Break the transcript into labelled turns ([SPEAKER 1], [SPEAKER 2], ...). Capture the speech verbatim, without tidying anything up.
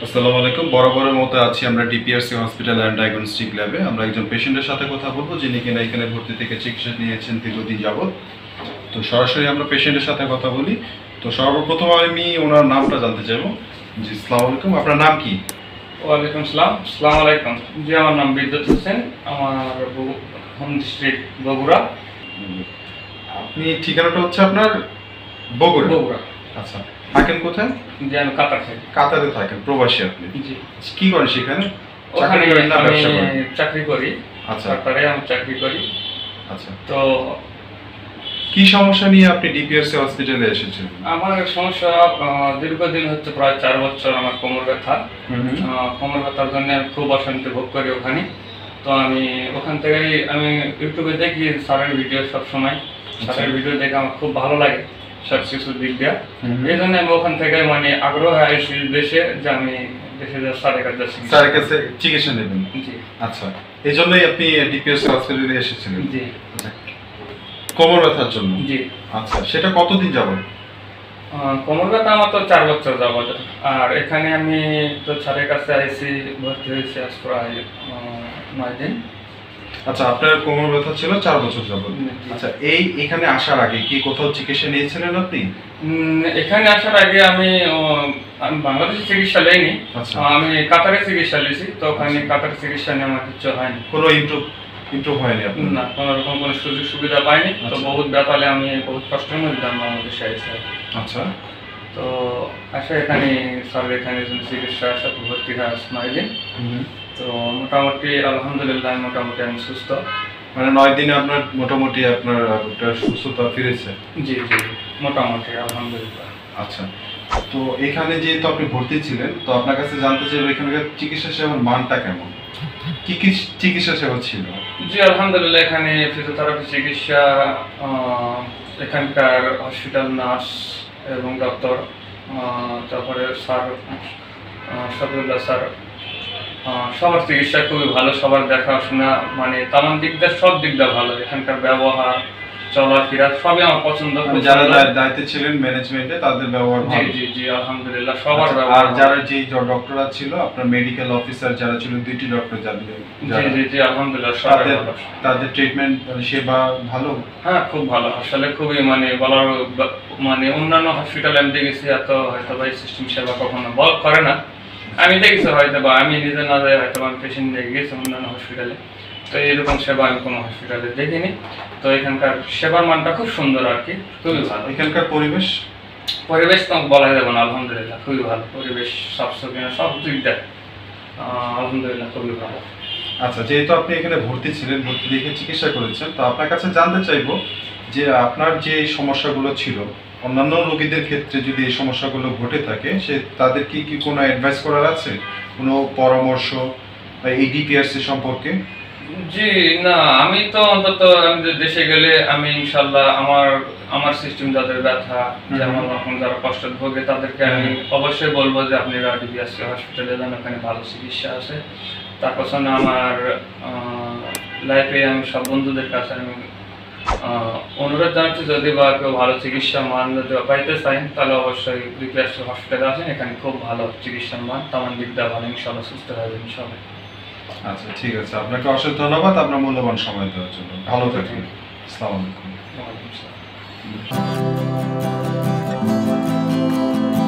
[SPEAKER 1] আসসালামু আলাইকুম। বরাবরের মতো আছি আমরা ডিপিআরসি হসপিটাল অ্যান্ড ডায়াগনস্টিক ল্যাবে। আমরা একজন পেশেন্টের সাথে কথা বলবো যিনি কিনা এখানে ভর্তি থেকে চিকিৎসা নিয়েছেন দীর্ঘদিন যাবৎ। তো সরাসরি আমরা পেশেন্টের সাথে কথা বলি। তো সর্বপ্রথম আমি ওনার নামটা জানতে চাইবো। জি, আসসালামু আলাইকুম। আপনার নাম কি?
[SPEAKER 2] ওয়ালাইকুম আসসালাম। আসসালামু আলাইকুম। জি, আমার নাম বিদ্যুৎ হোসেন, আমার হোম ডিস্ট্রিক্ট বগুড়া।
[SPEAKER 1] আপনি ঠিকানাটা হচ্ছে আপনার বগুড়া?
[SPEAKER 2] বগুড়া।
[SPEAKER 1] আচ্ছা, থাকেন কোথায়?
[SPEAKER 2] জি, আমি কাতার থাকি।
[SPEAKER 1] কাতারে থাকেন, প্রবাসী আপনি?
[SPEAKER 2] জি।
[SPEAKER 1] কি করেন সেখানে?
[SPEAKER 2] ওখানে
[SPEAKER 1] চাকরি করেন না
[SPEAKER 2] আমি
[SPEAKER 1] ব্যবসা করেন?
[SPEAKER 2] চাকরি করি।
[SPEAKER 1] আচ্ছা,
[SPEAKER 2] কাতারে আমি চাকরি করি।
[SPEAKER 1] আচ্ছা।
[SPEAKER 2] তো
[SPEAKER 1] কি সমস্যা নিয়ে আপনি ডিপিআরসি হসপিটালে এসেছেন?
[SPEAKER 2] আমার সমস্যা আহ, দীর্ঘদিন হচ্ছে, প্রায় চার বছর আমার কোমর ব্যথা। আহ, কোমর ব্যথার জন্য আমি খুব অশান্তি ভোগ করি ওখানে। তো আমি ওখান থেকেই আমি ইউটিউবে দেখি স্যারের ভিডিও সব সময়। স্যারের ভিডিও দেখে আমার খুব ভালো লাগে সব কিছুর দিক দিয়ে। এই জন্য আমি ওখান থেকে মানে আগ্রহ হয়েছি দেশে, যে আমি দেশে যা স্যারের কাছে
[SPEAKER 1] স্যারের কাছে চিকিৎসা নেবেন।
[SPEAKER 2] জি।
[SPEAKER 1] আচ্ছা, এই জন্যই আপনি ডিপিএসসি হসপিটালে এসেছিলেন?
[SPEAKER 2] জি।
[SPEAKER 1] কোমর ব্যথার জন্য?
[SPEAKER 2] জি।
[SPEAKER 1] আচ্ছা, সেটা কতদিন যাবত?
[SPEAKER 2] কোমর ব্যথা আমার তো চার বছর যাবত। আর এখানে আমি তো স্যারের কাছে আইসি, ভর্তি হয়েছি আজ প্রায় নয় দিন।
[SPEAKER 1] আচ্ছা, আপনার কোমর ব্যথা ছিল চার বছর যাবত। আচ্ছা, এই এখানে আসার আগে কি কোথাও চিকিৎসা নিয়েছিলেন আপনি?
[SPEAKER 2] এখানে আসার আগে আমি আমি বাংলাদেশে চিকিৎসা নেইনি। আমি কাতারে চিকিৎসা নিয়েছি। তো ওখানে কাতারে চিকিৎসা নিয়ে আমার কিছু হয়নি।
[SPEAKER 1] কোনো ইমপ্রুভ ইমপ্রুভ হয়নি আপনার?
[SPEAKER 2] না, কোনো রকম কোনো সুযোগ সুবিধা পাইনি। তো বহুত ব্যথালে আমি বহুত কষ্টের মধ্যে বাংলাদেশে আইসি।
[SPEAKER 1] আচ্ছা।
[SPEAKER 2] তো আসলে এখানে স্যার এখানে চিকিৎসা আসা ভর্তি হয় নয় দিন। তো মোটামুটি আলহামদুলিল্লাহ মোটামুটি আমি সুস্থ।
[SPEAKER 1] মানে নয় দিনে আপনার মোটামুটি আপনার একটা সুস্থতা ফিরেছে?
[SPEAKER 2] জি জি, মোটামুটি আলহামদুলিল্লাহ।
[SPEAKER 1] আচ্ছা, তো এখানে যেহেতু আপনি ভর্তি ছিলেন, তো আপনার কাছে জানতে চাইবো এখানকার চিকিৎসা সেবার মানটা কেমন? কি কি চিকিৎসা সেবা ছিল?
[SPEAKER 2] জি, আলহামদুলিল্লাহ এখানে ফিজিওথেরাপি চিকিৎসা, এখানকার হসপিটাল নার্স এবং ডক্টর, তারপরে স্যার শফিউল্লাহ স্যার, সবার চিকিৎসা খুবই ভালো। সবার দেখাশোনা মানে তামান দিক দিয়ে সব দিক দিয়ে ভালো। এখানকার ব্যবহার চলাফেরা সবই আমার পছন্দ।
[SPEAKER 1] যারা দায়িত্বে ছিলেন ম্যানেজমেন্টে তাদের ব্যবহার ভালো?
[SPEAKER 2] জি জি, আলহামদুলিল্লাহ সবার ব্যবহার।
[SPEAKER 1] আর যারা যে ডক্টররা ছিল আপনার মেডিকেল অফিসার যারা ছিল, দুইটি ডক্টর যাদের,
[SPEAKER 2] জি জি জি, আলহামদুলিল্লাহ সবার ভালো।
[SPEAKER 1] তাদের ট্রিটমেন্ট সেবা ভালো? হ্যাঁ,
[SPEAKER 2] খুব ভালো। আসলে খুবই মানে বলার মানে অন্যান্য হসপিটালে আমি দেখেছি এত হয়তো বা এই সিস্টেম সেবা কখনো বল করে না। আমি দেখেছি হয়তো বা আমি নিজে না যাই হয়তো আমি পেশেন্ট নিয়ে গেছি অন্যান্য হসপিটালে। তো এরকম সেবা আমি কোনো হসপিটালে দেখিনি। তো এখানকার সেবার মানটা খুব সুন্দর আর কি, খুবই ভালো।
[SPEAKER 1] এখানকার পরিবেশ
[SPEAKER 2] পরিবেশ তো বলা যাবে না, আলহামদুলিল্লাহ খুবই ভালো পরিবেশ, সাফসুফিয়া সব দিক দিয়ে আলহামদুলিল্লাহ খুবই ভালো।
[SPEAKER 1] আচ্ছা, যেহেতু আপনি এখানে ভর্তি ছিলেন, ভর্তি দেখে চিকিৎসা করেছেন, তো আপনার কাছে জানতে চাইবো যে আপনার যে সমস্যাগুলো ছিল অন্যান্য রোগীদের ক্ষেত্রে যদি এই সমস্যাগুলো ঘটে থাকে, সে তাদের কি কি কোনো অ্যাডভাইস করার আছে, কোনো পরামর্শ এই ডিপিআরসি সম্পর্কে?
[SPEAKER 2] জি না, আমি তো অন্তত দেশে গেলে আমি ইনশাল্লাহ আমার আমার সিস্টেম যাদের ব্যথা যেমন রকম যারা কষ্ট ভোগে তাদেরকে আমি অবশ্যই বলবো যে আপনারা ডিপিআরসি হসপিটালে যান, ওখানে ভালো চিকিৎসা আছে। তার পাশে আমার লাইফে আমি সব বন্ধুদের কাছে আমি অনুরোধ জানাচ্ছি, যদি বা কেউ ভালো চিকিৎসা মান যদি পাইতে চান তাহলে অবশ্যই ডিপিআরসি হসপিটালে আসেন। এখানে খুব ভালো চিকিৎসা মান, তেমন দিক দেওয়া ভালো, ইনশাল্লাহ সুস্থ হবে ইনশাল্লাহ।
[SPEAKER 1] আচ্ছা, ঠিক আছে, আপনাকে অশেষ ধন্যবাদ আপনার মূল্যবান সময় দেওয়ার জন্য। ভালো থাকবেন। আসসালামু আলাইকুম।